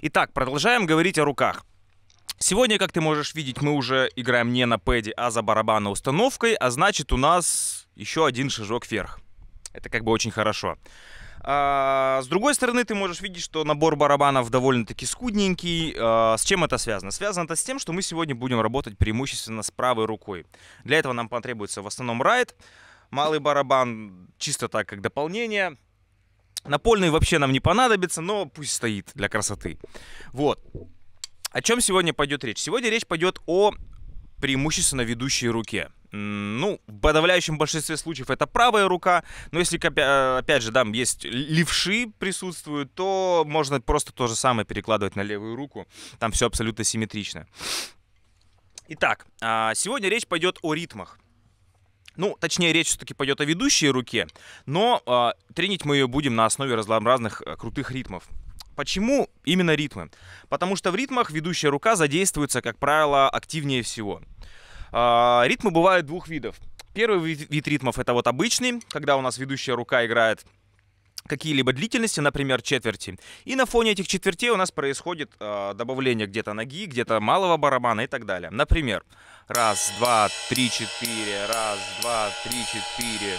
Итак, продолжаем говорить о руках. Сегодня, как ты можешь видеть, мы уже играем не на пэде, а за барабанной установкой, а значит у нас еще один шажок вверх. Это как бы очень хорошо. С другой стороны, ты можешь видеть, что набор барабанов довольно-таки скудненький. С чем это связано? Связано это с тем, что мы сегодня будем работать преимущественно с правой рукой. Для этого нам потребуется в основном райт, малый барабан, чисто так, как дополнение. Напольный вообще нам не понадобится, но пусть стоит для красоты. Вот. О чем сегодня пойдет речь? Сегодня речь пойдет о преимущественно ведущей руке. Ну, в подавляющем большинстве случаев это правая рука, но если, опять же, да, есть левши присутствуют, то можно просто то же самое перекладывать на левую руку. Там все абсолютно симметрично. Итак, сегодня речь пойдет о ритмах. Ну, точнее, речь все-таки пойдет о ведущей руке, но тренить мы ее будем на основе разнообразных крутых ритмов. Почему именно ритмы? Потому что в ритмах ведущая рука задействуется, как правило, активнее всего. Ритмы бывают двух видов. Первый вид ритмов — это вот обычный, когда у нас ведущая рука играет какие-либо длительности, например, четверти. И на фоне этих четвертей у нас происходит добавление где-то ноги, где-то малого барабана и так далее. Например, раз, два, три, четыре, раз, два, три, четыре.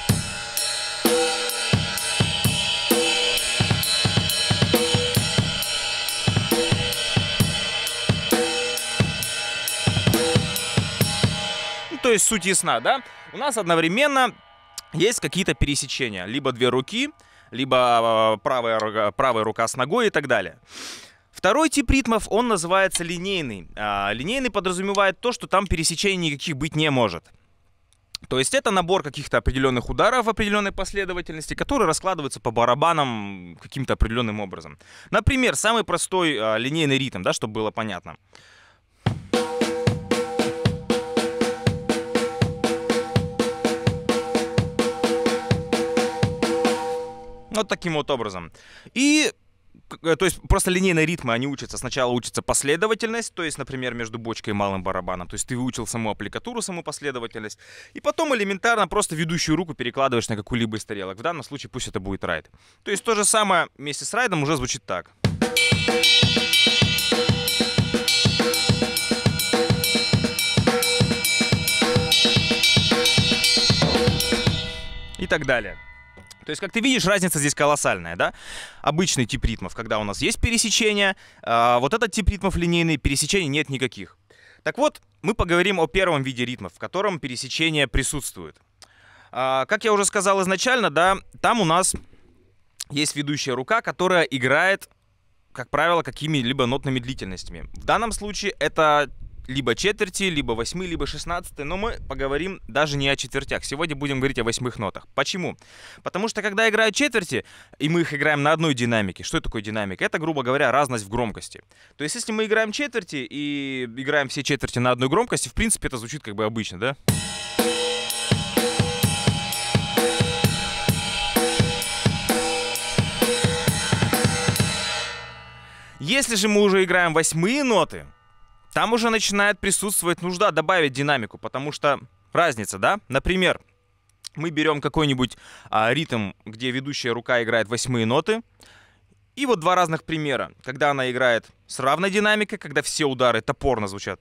То есть суть ясна, да? У нас одновременно есть какие-то пересечения. Либо две руки, либо правая рука с ногой и так далее. Второй тип ритмов, он называется линейный. Линейный подразумевает то, что там пересечений никаких быть не может. То есть это набор каких-то определенных ударов в определенной последовательности, которые раскладываются по барабанам каким-то определенным образом. Например, самый простой линейный ритм, да, чтобы было понятно. Вот таким вот образом. И, то есть, просто линейные ритмы, они учатся. Сначала учится последовательность, то есть, например, между бочкой и малым барабаном. То есть, ты выучил саму аппликатуру, саму последовательность. И потом элементарно просто ведущую руку перекладываешь на какую-либо из тарелок. В данном случае пусть это будет райд. То есть, то же самое вместе с райдом уже звучит так. И так далее. То есть, как ты видишь, разница здесь колоссальная, да? Обычный тип ритмов, когда у нас есть пересечения, вот этот тип ритмов линейный, пересечений нет никаких. Так вот, мы поговорим о первом виде ритмов, в котором пересечения присутствуют. Как я уже сказал изначально, да, там у нас есть ведущая рука, которая играет, как правило, какими-либо нотными длительностями. В данном случае это либо четверти, либо 8, либо 16, но мы поговорим даже не о четвертях. Сегодня будем говорить о 8 нотах. Почему? Потому что когда играют четверти, и мы их играем на одной динамике. Что такое динамика? Это, грубо говоря, разность в громкости. То есть, если мы играем четверти и играем все четверти на одной громкости, в принципе, это звучит как бы обычно, да? Если же мы уже играем 8 ноты, там уже начинает присутствовать нужда добавить динамику, потому что разница, да? Например, мы берем какой-нибудь ритм, где ведущая рука играет 8 ноты. И вот два разных примера. Когда она играет с равной динамикой, когда все удары топорно звучат.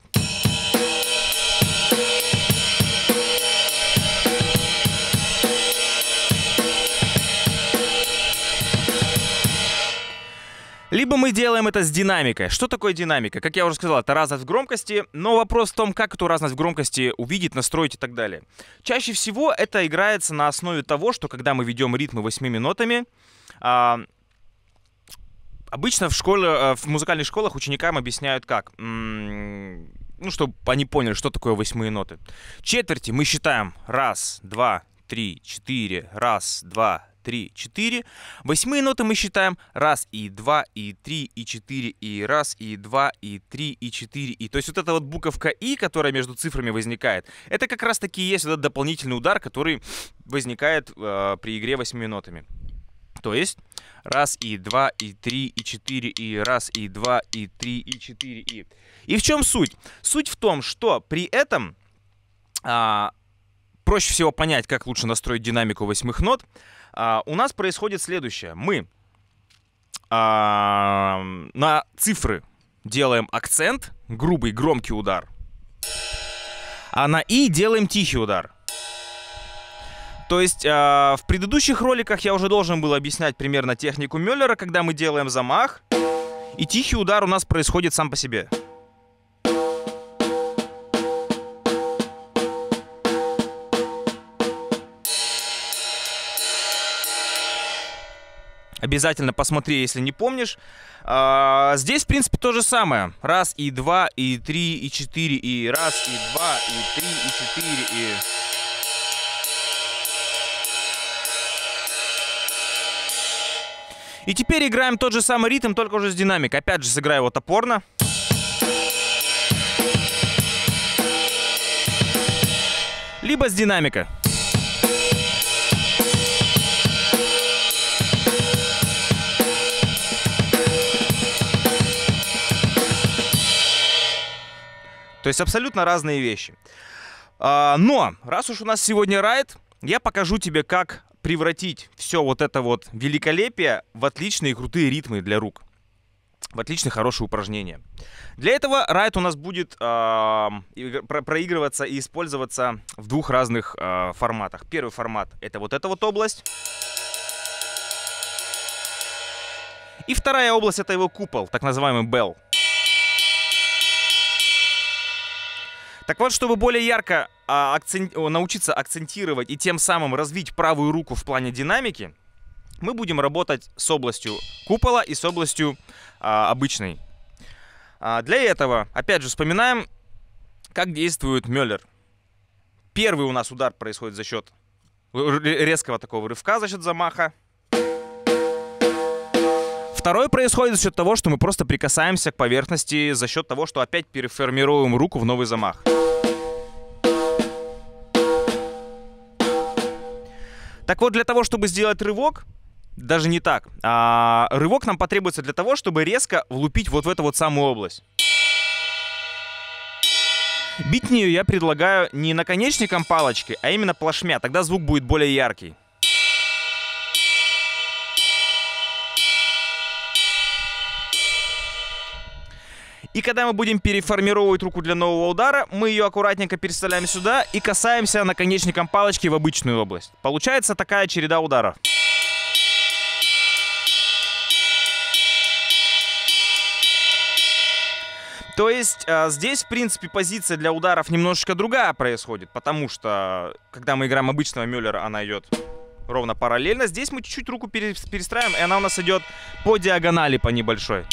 Либо мы делаем это с динамикой. Что такое динамика? Как я уже сказал, это разность в громкости, но вопрос в том, как эту разность в громкости увидеть, настроить и так далее. Чаще всего это играется на основе того, что когда мы ведем ритмы 8 нотами, обычно в музыкальных школах ученикам объясняют как? Ну, чтобы они поняли, что такое 8 ноты. Четверти мы считаем 1, 2, 3, 4, 1, 2, 3, 4. 8 ноты мы считаем 1, и 2, и 3, и 4, и 1, и 2, и 3, и 4, и. То есть вот эта вот буковка «и», которая между цифрами возникает, это как раз таки и есть этот дополнительный удар, который возникает при игре 8 нотами. То есть 1, и 2, и 3, и 4, и 1, и 2, и 3, и 4, и. И в чем суть? Суть в том, что при этом проще всего понять, как лучше настроить динамику 8 нот. У нас происходит следующее. Мы на цифры делаем акцент, грубый, громкий удар. А на И делаем тихий удар. То есть в предыдущих роликах я уже должен был объяснять примерно технику Мюллера, когда мы делаем замах, и тихий удар у нас происходит сам по себе. Обязательно посмотри, если не помнишь. Здесь, в принципе, то же самое. Раз, и два, и три, и четыре, и раз, и два, и три, и четыре, и... И теперь играем тот же самый ритм, только уже с динамикой. Опять же, сыграю его топорно. Либо с динамикой. То есть абсолютно разные вещи. Но, раз уж у нас сегодня райд, я покажу тебе, как превратить все вот это вот великолепие в отличные и крутые ритмы для рук. В отличные хорошие упражнения. Для этого райд у нас будет проигрываться и использоваться в двух разных форматах. Первый формат — это вот эта вот область. И вторая область — это его купол, так называемый bell. Так вот, чтобы более ярко научиться акцентировать и тем самым развить правую руку в плане динамики, мы будем работать с областью купола и с областью обычной. Для этого, опять же, вспоминаем, как действует Мюллер. Первый у нас удар происходит за счет резкого такого рывка, за счет замаха. Второй происходит за счет того, что мы просто прикасаемся к поверхности, за счет того, что опять переформируем руку в новый замах. Так вот, для того, чтобы сделать рывок, даже не так, рывок нам потребуется для того, чтобы резко влупить вот в эту вот самую область. Бить в нее я предлагаю не наконечником палочки, а именно плашмя, тогда звук будет более яркий. И когда мы будем переформировать руку для нового удара, мы ее аккуратненько переставляем сюда и касаемся наконечником палочки в обычную область. Получается такая череда ударов. То есть здесь, в принципе, позиция для ударов немножечко другая происходит, потому что, когда мы играем обычного Мюллера, она идет ровно параллельно. Здесь мы чуть-чуть руку перестраиваем, и она у нас идет по диагонали, по небольшой.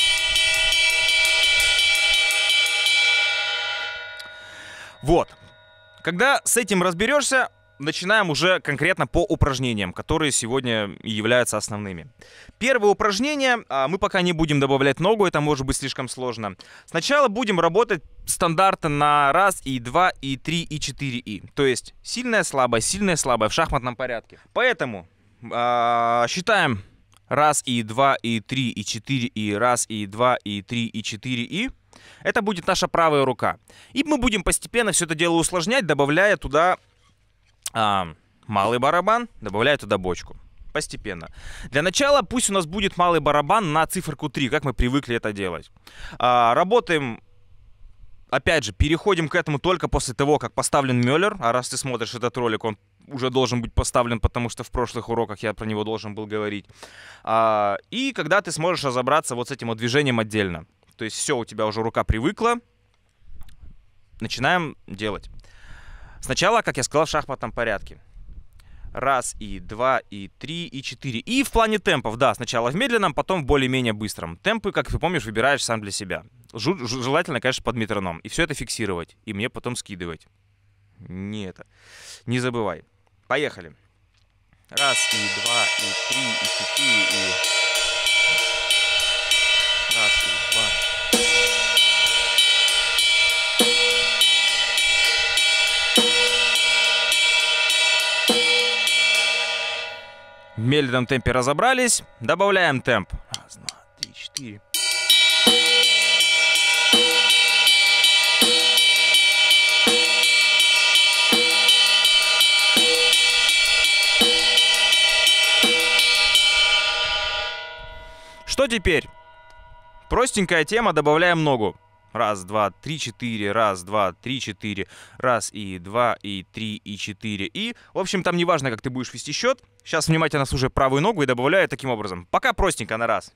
Вот. Когда с этим разберешься, начинаем уже конкретно по упражнениям, которые сегодня и являются основными. Первое упражнение, мы пока не будем добавлять ногу, это может быть слишком сложно. Сначала будем работать стандартно на раз, и два, и три, и четыре, и. То есть сильная, слабая в шахматном порядке. Поэтому считаем раз, и два, и три, и четыре, и раз, и два, и три, и четыре, и. Это будет наша правая рука. И мы будем постепенно все это дело усложнять, добавляя туда малый барабан, добавляя туда бочку. Постепенно. Для начала пусть у нас будет малый барабан на циферку 3, как мы привыкли это делать. Работаем, опять же, переходим к этому только после того, как поставлен Мюллер. А раз ты смотришь этот ролик, он уже должен быть поставлен, потому что в прошлых уроках я про него должен был говорить. И когда ты сможешь разобраться вот с этим вот движением отдельно. То есть все, у тебя уже рука привыкла. Начинаем делать. Сначала, как я сказал, в шахматном порядке. Раз, и два, и три, и четыре. И в плане темпов, да, сначала в медленном, потом в более-менее быстром. Темпы, как ты помнишь, выбираешь сам для себя. Желательно, конечно, под метроном. И все это фиксировать. И мне потом скидывать. Не забывай. Поехали. Раз, и два, и три, и четыре, и... Раз, и два. В медленном темпе разобрались. Добавляем темп. Раз, два, три, четыре. Что теперь? Простенькая тема, добавляем ногу. Раз, два, три, четыре, раз, два, три, четыре, раз, и два, и три, и четыре, и... В общем, там не важно, как ты будешь вести счет. Сейчас внимательно слушай правую ногу и добавляю таким образом. Пока простенько на раз.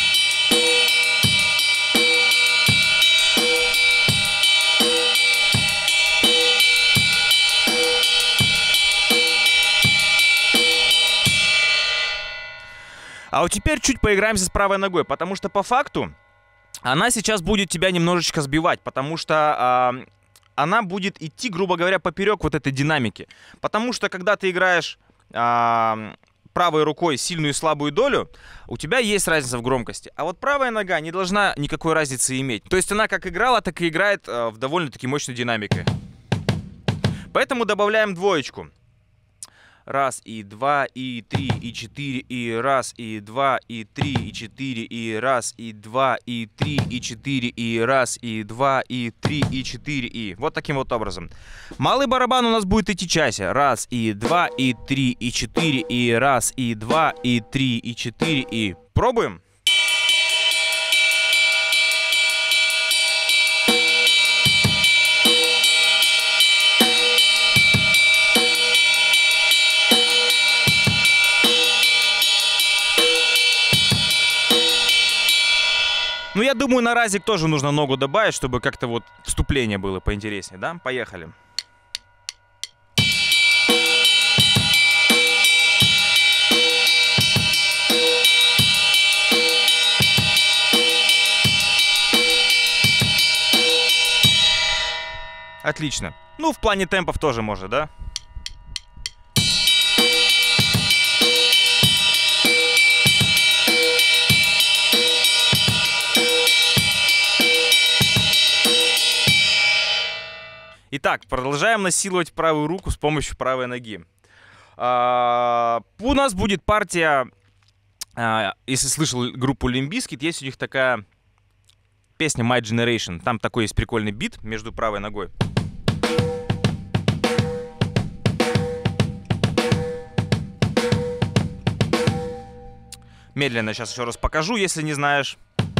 А вот теперь чуть поиграемся с правой ногой, потому что по факту она сейчас будет тебя немножечко сбивать, потому что она будет идти, грубо говоря, поперек вот этой динамики. Потому что когда ты играешь правой рукой сильную и слабую долю, у тебя есть разница в громкости. А вот правая нога не должна никакой разницы иметь. То есть она как играла, так и играет в довольно-таки мощной динамике. Поэтому добавляем двоечку. Раз, и два, и три, и четыре, и раз, и два, и три, и четыре, и раз, и два, и три, и четыре, и раз, и два, и три, и четыре, и... Вот таким вот образом. Малый барабан у нас будет идти чаще. Раз, и два, и три, и четыре, и раз, и два, и три, и четыре, и... Пробуем. Ну, я думаю, на разик тоже нужно ногу добавить, чтобы как-то вот вступление было поинтереснее, да? Поехали. Отлично. Ну, в плане темпов тоже можно, да? Итак, продолжаем насиловать правую руку с помощью правой ноги. У нас будет партия, если слышал группу Limp Bizkit, есть у них такая песня My Generation. Там такой есть прикольный бит между правой ногой. Медленно сейчас еще раз покажу, если не знаешь.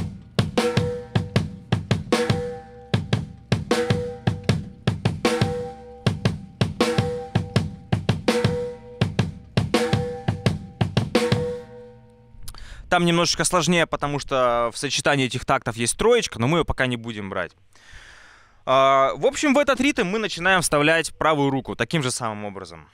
Там немножечко сложнее, потому что в сочетании этих тактов есть троечка, но мы ее пока не будем брать. В общем, в этот ритм мы начинаем вставлять правую руку таким же самым образом.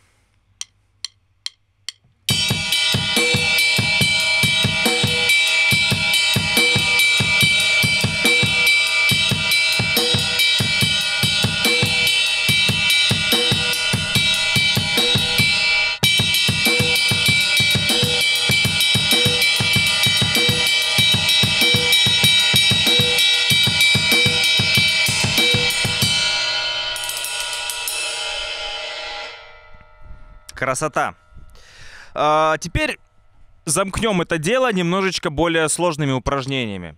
Красота. Теперь замкнем это дело немножечко более сложными упражнениями.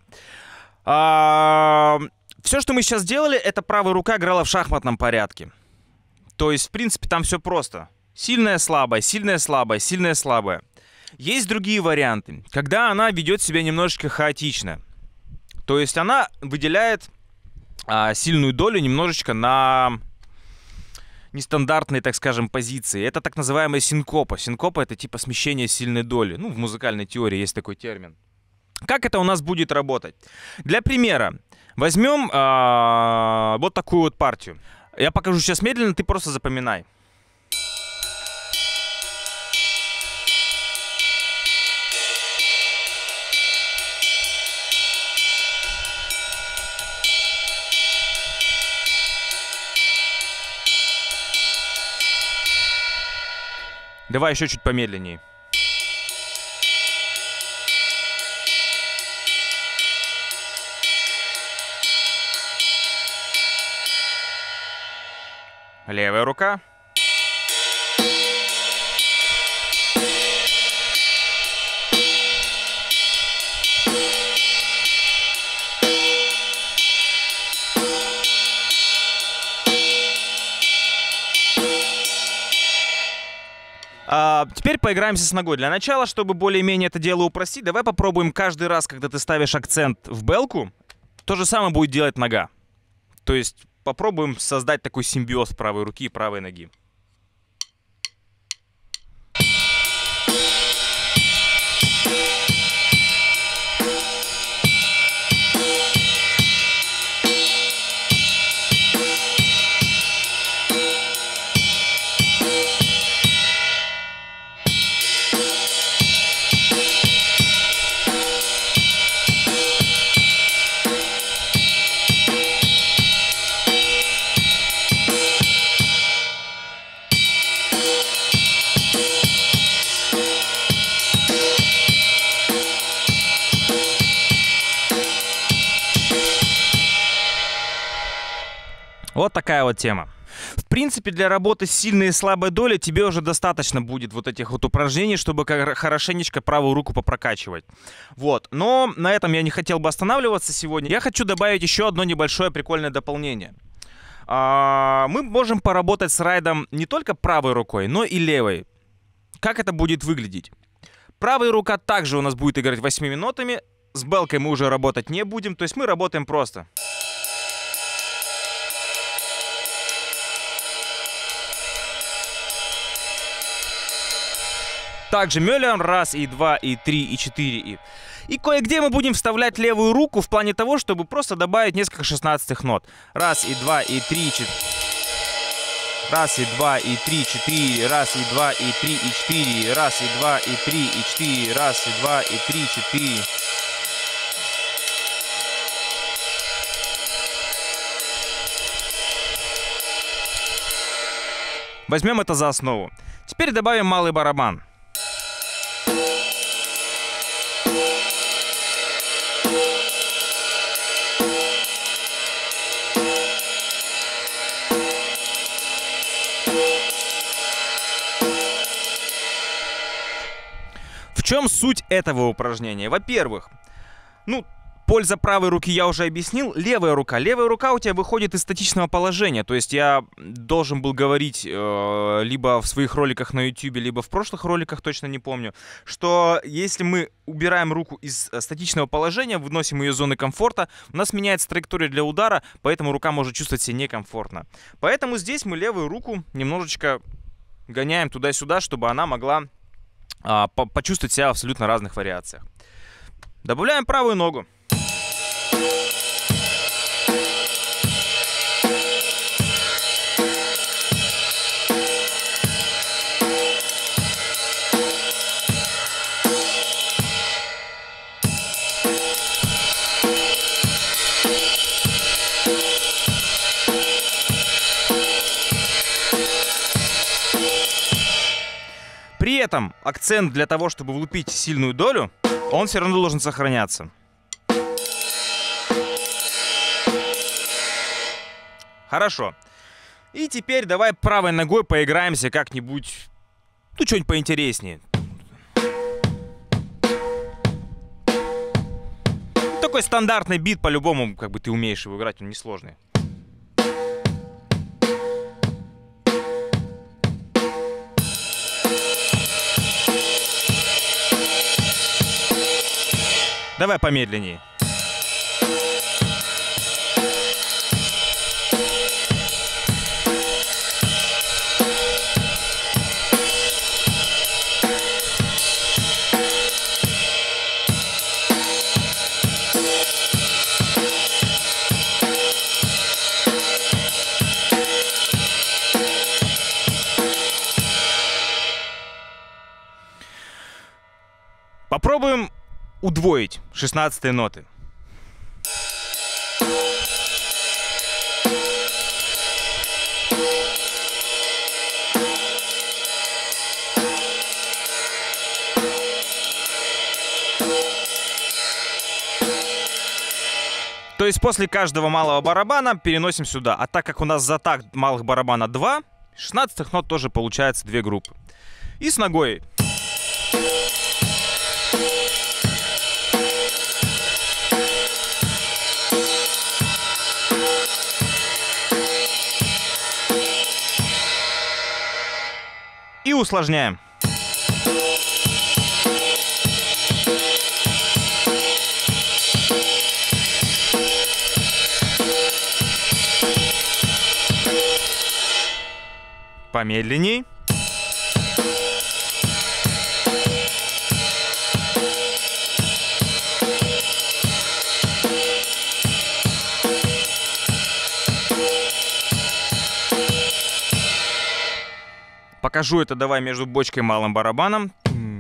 Все, что мы сейчас делали, это правая рука играла в шахматном порядке. То есть, в принципе, там все просто. Сильная, слабая, сильная, слабая, сильная, слабая. Есть другие варианты, когда она ведет себя немножечко хаотично. То есть она выделяет сильную долю немножечко на нестандартные, так скажем, позиции. Это так называемая синкопа. Синкопа — это типа смещение сильной доли. Ну, в музыкальной теории есть такой термин. Как это у нас будет работать? Для примера возьмем вот такую вот партию. Я покажу сейчас медленно, ты просто запоминай. Давай еще чуть помедленнее. Левая рука. Теперь поиграемся с ногой. Для начала, чтобы более-менее это дело упростить, давай попробуем каждый раз, когда ты ставишь акцент в белку, то же самое будет делать нога. То есть попробуем создать такой симбиоз правой руки и правой ноги. Вот такая вот тема. В принципе, для работы с сильной и слабой долей тебе уже достаточно будет вот этих вот упражнений, чтобы хорошенечко правую руку попрокачивать. Вот. Но на этом я не хотел бы останавливаться сегодня. Я хочу добавить еще одно небольшое прикольное дополнение. Мы можем поработать с райдом не только правой рукой, но и левой. Как это будет выглядеть? Правая рука также у нас будет играть 8 минутами. С белкой мы уже работать не будем. То есть мы работаем просто. Также мюллер, раз, и два, и три, и четыре, и кое-где мы будем вставлять левую руку в плане того, чтобы просто добавить несколько 16-х нот. Раз, и два, и три, четыре. Раз, и два, и три, четыре. Раз, и два, и три, и четыре. Раз, и два, и три, и четыре. Раз, и два, и три, четыре. Возьмем это за основу. Теперь добавим малый барабан. В чем суть этого упражнения? Во-первых, польза правой руки я уже объяснил. Левая рука. Левая рука у тебя выходит из статичного положения. То есть я должен был говорить либо в своих роликах на YouTube, либо в прошлых роликах, точно не помню, что если мы убираем руку из статичного положения, выносим ее из зоны комфорта, у нас меняется траектория для удара, поэтому рука может чувствовать себя некомфортно. Поэтому здесь мы левую руку немножечко гоняем туда-сюда, чтобы она могла почувствовать себя в абсолютно разных вариациях. Добавляем правую ногу. При этом акцент для того, чтобы влупить сильную долю, он все равно должен сохраняться. Хорошо. И теперь давай правой ногой поиграемся как-нибудь, что-нибудь поинтереснее. Такой стандартный бит, по-любому, как бы ты умеешь его играть, он несложный. Давай помедленнее. Попробуем удвоить 16-е ноты. То есть после каждого малого барабана переносим сюда. А так как у нас за такт малых барабана 2, 16-х нот тоже получается 2 группы. И с ногой. И усложняем. Помедленней. Покажу это давай между бочкой и малым барабаном.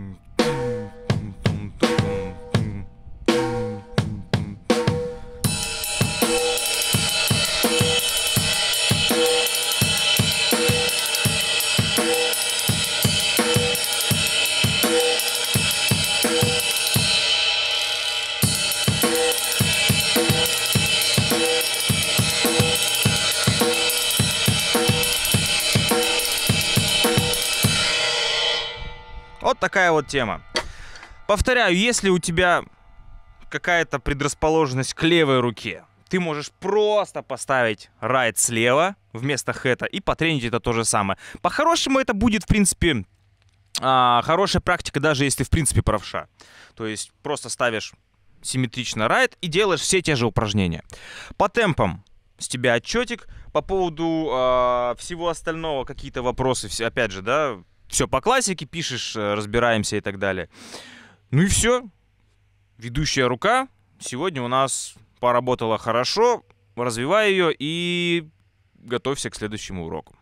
Вот такая вот тема. Повторяю, если у тебя какая-то предрасположенность к левой руке, ты можешь просто поставить райт слева вместо хэта и потренить это то же самое. По-хорошему это будет, в принципе, хорошая практика, даже если в принципе правша. То есть просто ставишь симметрично райт и делаешь все те же упражнения. По темпам с тебя отчетик. По поводу всего остального какие-то вопросы, опять же, да, все по классике, пишешь, разбираемся и так далее. Ну и все. Ведущая рука сегодня у нас поработала хорошо. Развивай ее и готовься к следующему уроку.